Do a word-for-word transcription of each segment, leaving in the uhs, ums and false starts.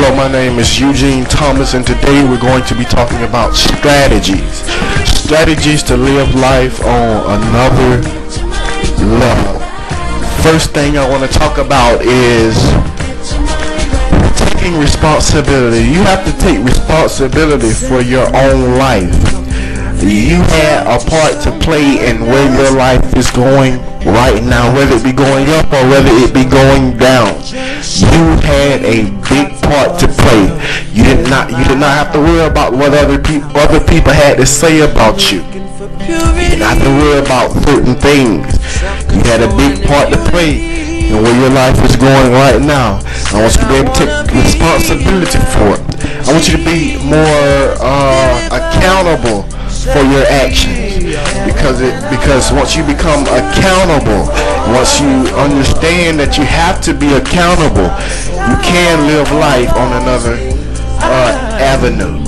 Hello, my name is Eugene Thomas, and today we're going to be talking about strategies. Strategies to live life on another level. First thing I want to talk about is taking responsibility. You have to take responsibility for your own life. You had a part to play in where your life is going right now, whether it be going up or whether it be going down. You had a big part to play. You did not you did not have to worry about what other people other people had to say about you. You didn't have to worry about certain things. You had a big part to play in where your life is going right now. I want you to be able to take responsibility for it. I want you to be more uh, accountable for your actions, because it because once you become accountable, once you understand that you have to be accountable, you can live life on another uh, avenue.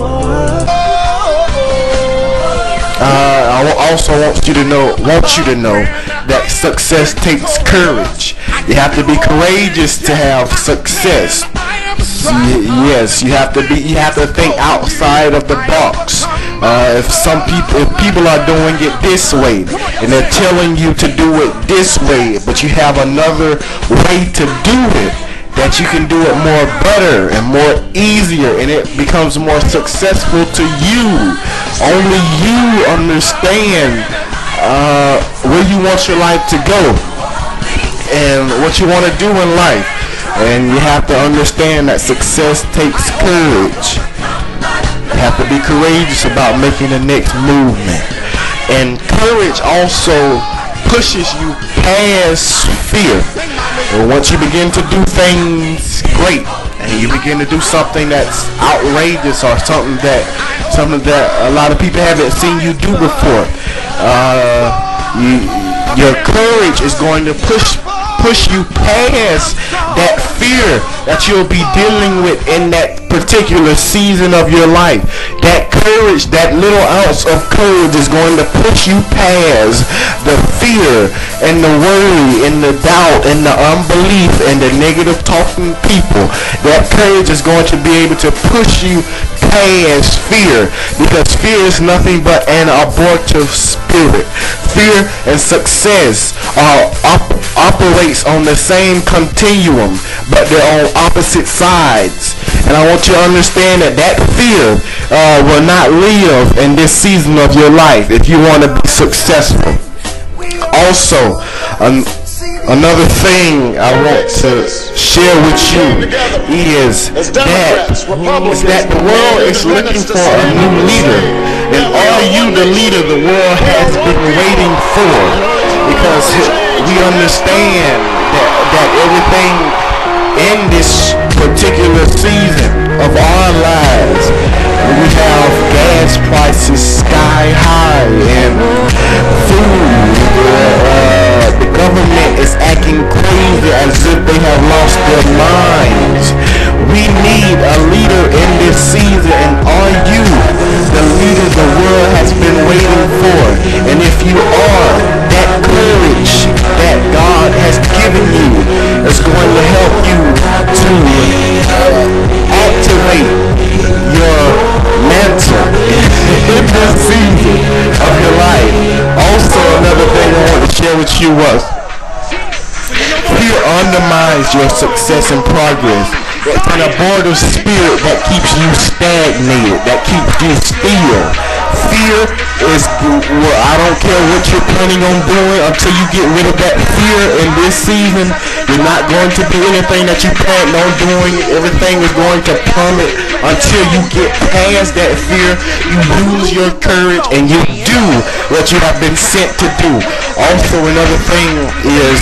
Uh, I also want you to know want you to know that success takes courage. You have to be courageous to have success. Yes, you have to be. You have to think outside of the box. Uh, if some people, if people are doing it this way, and they're telling you to do it this way, but you have another way to do it, that you can do it more better and more easier, and it becomes more successful to you. Only you understand uh, where you want your life to go and what you want to do in life. And you have to understand that success takes courage. You have to be courageous about making the next movement. And courage also pushes you past fear. And once you begin to do things great, and you begin to do something that's outrageous, or something that something that a lot of people haven't seen you do before, uh, you, your courage is going to push push you past that fear that you'll be dealing with in that particular season of your life. That courage, that little ounce of courage is going to push you past the fear and the worry and the doubt and the unbelief and the negative talking people. That courage is going to be able to push you past fear, because fear is nothing but an abortive spirit. Fear and success are op- operates on the same continuum, but they're on opposite sides. And I want you to understand that that fear uh, will not live in this season of your life if you want to be successful. Also, um, another thing I want to share with you is that, is that the world is looking for a new leader. And are you the leader the world has been waiting for? Because we understand that, that everything in this particular season of our lives, we have gas prices sky high and food. Uh, the government is acting crazy as if they have lost their minds. We need a leader in this season, and are you the leader the world has been waiting for? And if you are, that courage that God has given you is going to help you to activate your mantle in this season of your life. Also, another thing I want to share with you was fear undermines your success and progress. It's an abortive spirit that keeps you stagnated, that keeps you still. Fear is, well, I don't care what you're planning on doing, until you get rid of that fear in this season, you're not going to do anything that you planned on doing. Everything is going to plummet until you get past that fear. You use your courage and you do what you have been sent to do. Also, another thing is,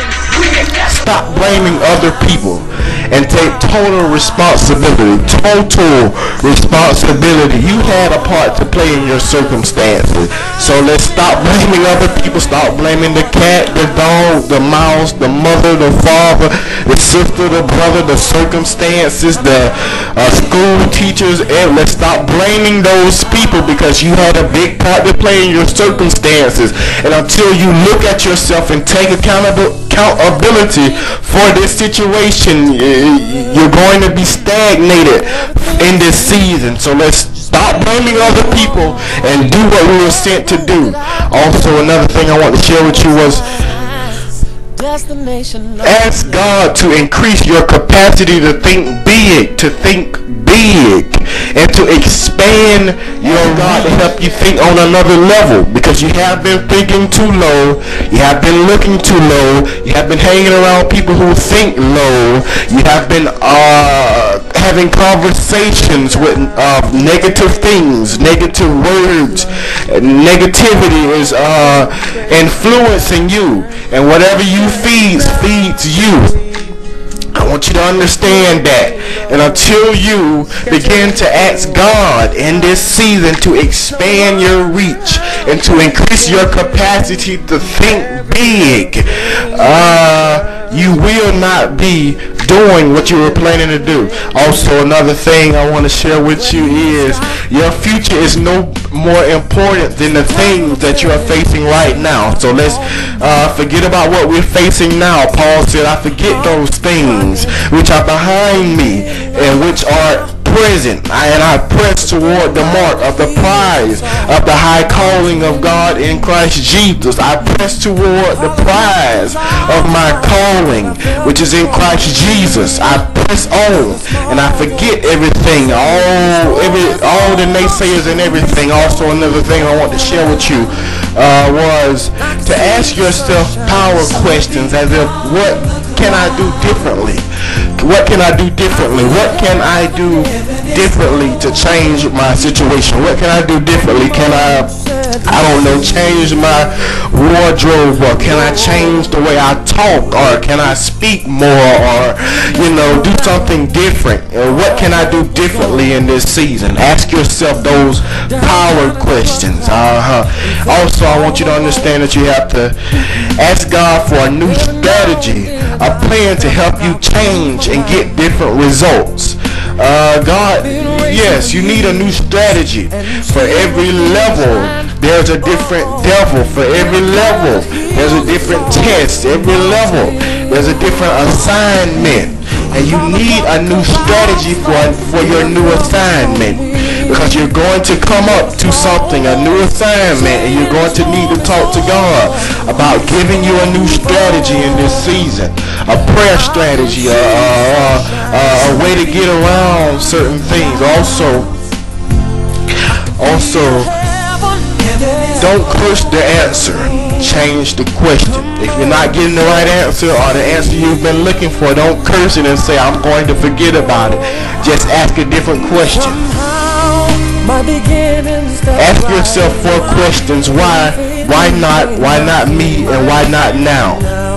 stop blaming other people and take total responsibility. Total responsibility. You had a part to play in your circumstances. So let's stop blaming other people. Stop blaming the cat, the dog, the mouse, the mother, the father, the sister, the brother, the circumstances, the uh, school teachers. And let's stop blaming those people people because you had a big part to play in your circumstances. And until you look at yourself and take accountable accountability for this situation, you're going to be stagnated in this season. So let's stop blaming other people and do what we were sent to do. Also, another thing I want to share with you was ask God to increase your capacity to think big, to think big, and to expand your God to help you think on another level, because you have been thinking too low, you have been looking too low, you have been hanging around people who think low, you have been uh, having conversations with uh, negative things, negative words. Negativity is uh, influencing you, and whatever you feeds feeds you. I want you to understand that. And until you begin to ask God in this season to expand your reach and to increase your capacity to think big, uh, you will not be doing what you were planning to do. Also, another thing I want to share with you is your future is no more important than the things that you are facing right now. So let's uh, forget about what we're facing now. Paul said, I forget those things which are behind me and which are present, and I press toward the mark of the prize of the high calling of God in Christ Jesus. I press toward the prize of my calling, which is in Christ Jesus. I press on, and I forget everything, all every all the naysayers and everything. Also, another thing I want to share with you uh, was to ask yourself power questions, as if, what can I do differently? What can I do differently? What can I do differently to change my situation? What can I do differently? Can I, I don't know, change my wardrobe? Or can I change the way I talk? Or can I speak more? Or, you know, do something different? Or what can I do differently in this season? Ask yourself those power questions. Uh-huh. Also, I want you to understand that you have to ask God for a new strategy, a plan to help you change and get different results. Uh, God, yes, you need a new strategy. For every level, there's a different devil. For every level, there's a different test. Every level, there's a different assignment. And you need a new strategy for, for your new assignment. Because you're going to come up to something, a new assignment, and you're going to need to talk to God about giving you a new strategy in this season. A prayer strategy, a, a, a, a way to get around certain things. Also, also, don't curse the answer. Change the question. If you're not getting the right answer or the answer you've been looking for, don't curse it and say, I'm going to forget about it. Just ask a different question. Ask yourself four questions. Why? Why not? Why not me? And why not now?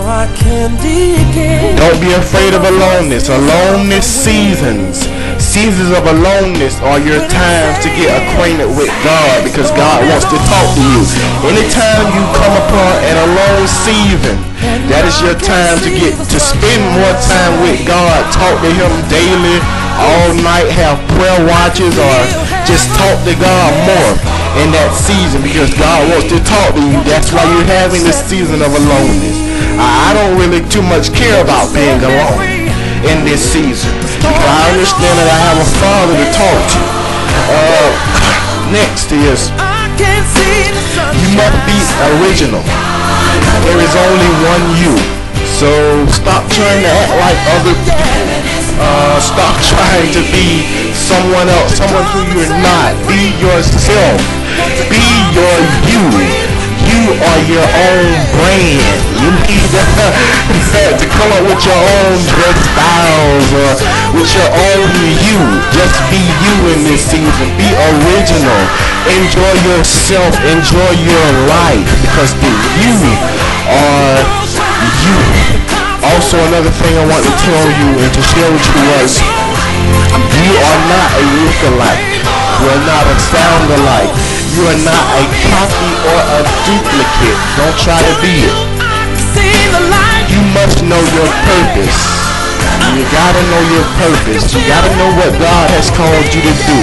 Don't be afraid of aloneness. Aloneness seasons. Seasons of aloneness are your times to get acquainted with God, because God wants to talk to you. Anytime you come upon an alone season, that is your time to get to spend more time with God. Talk to Him daily, all night, have prayer watches, or just talk to God more in that season, because God wants to talk to you. That's why you're having this season of aloneness. I don't really too much care about being alone in this season, because I understand that I have a Father to talk to. Uh, next is, you must be original. There is only one you. So stop trying to act like other people. Uh, stop trying to be someone else, someone who you're not. Be yourself. Be your you. You are your own brand. You need to, to come up with your own dress styles, or with your own you. Just be you in this season. Be original. Enjoy yourself. Enjoy your life, because the you are you. Also, another thing I want to tell you and to share with you was, you are not a look-alike. You are not a sound-alike. You are not a copy or a duplicate. Don't try to be it. You must know your purpose. You gotta know your purpose. You gotta know what God has called you to do.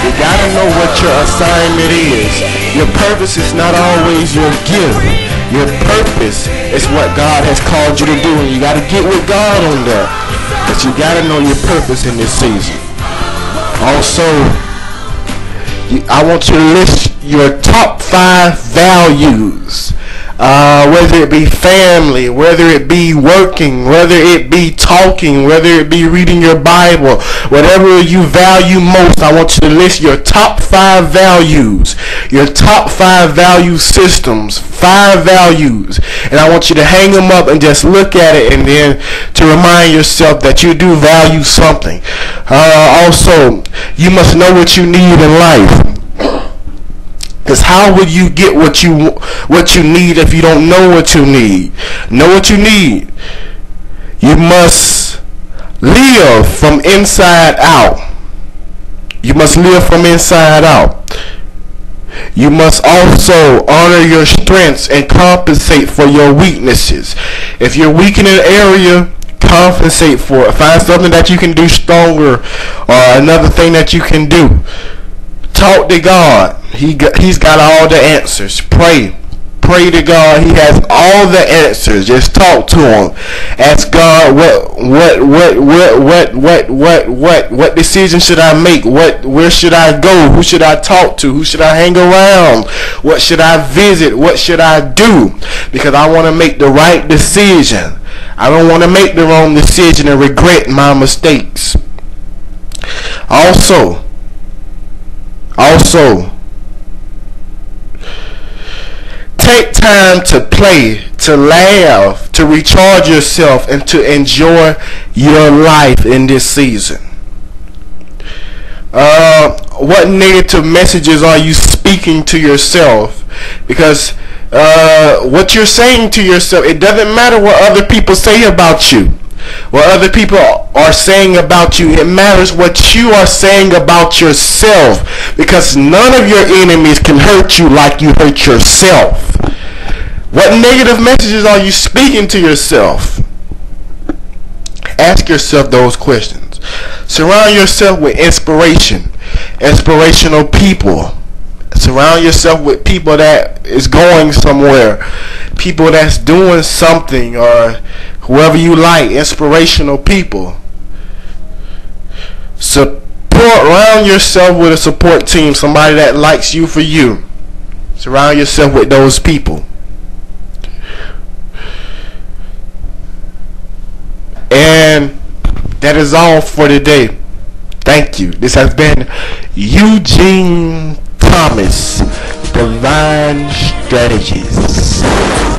You gotta know what your assignment is. Your purpose is not always your gift. Your purpose is what God has called you to do, and you gotta get with God on that. But you gotta know your purpose in this season. Also, you, I want you to list your top five values. Uh, whether it be family, whether it be working, whether it be talking, whether it be reading your Bible, whatever you value most, I want you to list your top five values, your top five value systems, five values, and I want you to hang them up and just look at it, and then to remind yourself that you do value something. Uh, also, you must know what you need in life. Because how would you get what you what you need if you don't know what you need? Know what you need. You must live from inside out. You must live from inside out. You must also honor your strengths and compensate for your weaknesses. If you're weak in an area, compensate for it. Find something that you can do stronger, or another thing that you can do. Talk to God. He got, he's got all the answers. Pray. Pray to God. He has all the answers. Just talk to him. Ask God, what what what what what what what what what decision should I make? What where should I go? Who should I talk to? Who should I hang around? What should I visit? What should I do? Because I want to make the right decision. I don't want to make the wrong decision and regret my mistakes. Also, Also, take time to play, to laugh, to recharge yourself, and to enjoy your life in this season. Uh, what negative messages are you speaking to yourself? Because uh, what you're saying to yourself, it doesn't matter what other people say about you. What other people are saying about you. It matters what you are saying about yourself, because none of your enemies can hurt you like you hurt yourself. What negative messages are you speaking to yourself? Ask yourself those questions. Surround yourself with inspiration, inspirational people. Surround yourself with people that is going somewhere, people that's doing something, or whoever you like, inspirational people. Support, surround yourself with a support team, somebody that likes you for you. Surround yourself with those people. And that is all for today. Thank you. This has been Eugene Thomas, Divine Strategies.